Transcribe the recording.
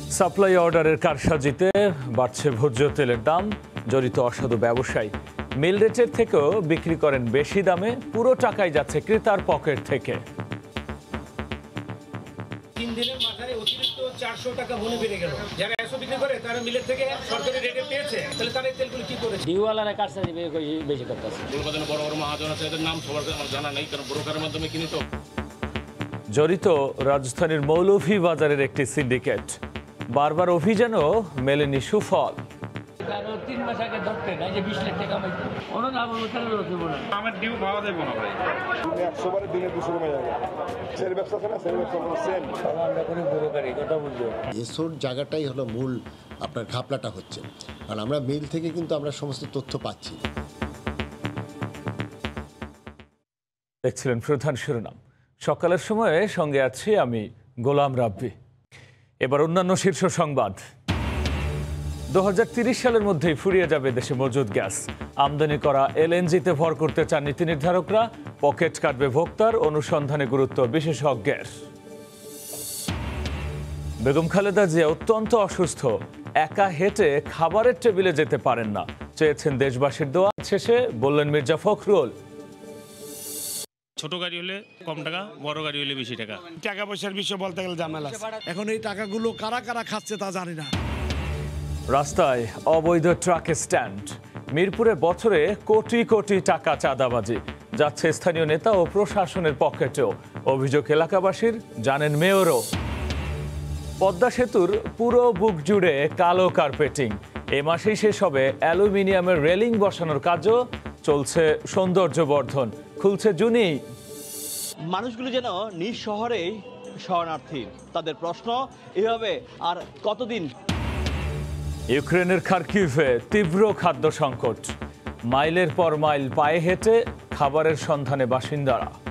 Supply অর্ডারের কারসাজিতে বাড়ছে ভোজ্য তেলের দাম। জড়িত অসাধু ব্যবসায়ী মিল রেটের থেকেও বিক্রি করেন বেশি দামে, পুরো টাকাই যাচ্ছে ক্রেতার পকেট থেকে। 3 দিনের মাথায় অতিরিক্ত 400 টাকা বনে বেড়ে গেল। যারা 100 বিক্রি করে তারা মিলের থেকে সরকারি রেটে পেয়েছে, তাহলে তারা তেলগুলো কি করেছে? ডিওয়ালারা কারসাজি বেশি করতেছে। কলকাতার বড় বড় মহাজন আছে, এদের নাম সবার আমার জানা নেই, কারণ ব্রোকারের মাধ্যমে কিনি তো। জড়িত রাজধানীর মৌলভীবাজারের একটি সিন্ডিকেট, বারবার অভিযানও মেলেনি সুফল। 3 মাস আগে ধরতে না, যে 20 লাখ টাকা কামাইছে, ওরা না বলবো কেন রকম না। আমার ডিউ পাওয়া যাবে না ভাই। 100 বারে দিনে 200 কমে যাবে। সেল ব্যবসা আছে না, সেল ব্যবসা করছেন। আমরা করে ব্রোকারি কথা বলবো। এসোর জায়গাটাই হলো মূল আপনার ঘাপলাটা হচ্ছে, কারণ আমরা মিল থেকে কিন্তু আমরা সমস্ত তথ্য পাচ্ছি। দেখছিলেন প্রধান শিরোনাম। সকালের সময়ে সঙ্গে আছি আমি গোলাম রাব্বি। এবার অন্যান্য শীর্ষ সংবাদ। 2030 সালের মধ্যেই ফুরিয়ে যাবে দেশে মজুদ গ্যাস। আমদানি করা এলএনজিতে ভর করতে চান নীতি নির্ধারকরা। পকেট কাটবে ভোক্তার, অনুসন্ধানে গুরুত্ব বিশেষজ্ঞের। বেগম খালেদা জিয়া অত্যন্ত অসুস্থ, একা হেঁটে খাবারের টেবিলে যেতে পারেন না। চেয়েছেন দেশবাসীর দোয়া। শেষে বললেন মির্জা ফখরুল, ছোট গাড়ি হলে কম টাকা, বড় গাড়ি হলে বেশি টাকা। টাকা পয়সার বিষয় বলতে গেলে ঝামেলা। এখন এই টাকাগুলো কারা কারা খাচ্ছে তা জানি না। রাস্তায় অবৈধ ট্রাকের স্ট্যান্ড। মিরপুরে বছরে কোটি কোটি টাকা চাঁদাবাজি যাচ্ছে স্থানীয় নেতা ও প্রশাসনের পকেটেও। অভিযোগ এলাকাবাসীর, জানেন মেয়রও। পদ্মা সেতুর পুরো বুক জুড়ে কালো কার্পেটিং। এ মাসেই শেষ হবে অ্যালুমিনিয়ামের রেলিং বসানোর কাজও। চলছে সৌন্দর্য বর্ধন, খুলছে জুনি। মানুষগুলো যেন নিজ শহরেই শরণার্থী। তাদের প্রশ্ন, এভাবে আর কতদিন? ইউক্রেনের খার্কিভে তীব্র খাদ্য সংকট। মাইলের পর মাইল পায়ে হেঁটে খাবারের সন্ধানে বাসিন্দারা।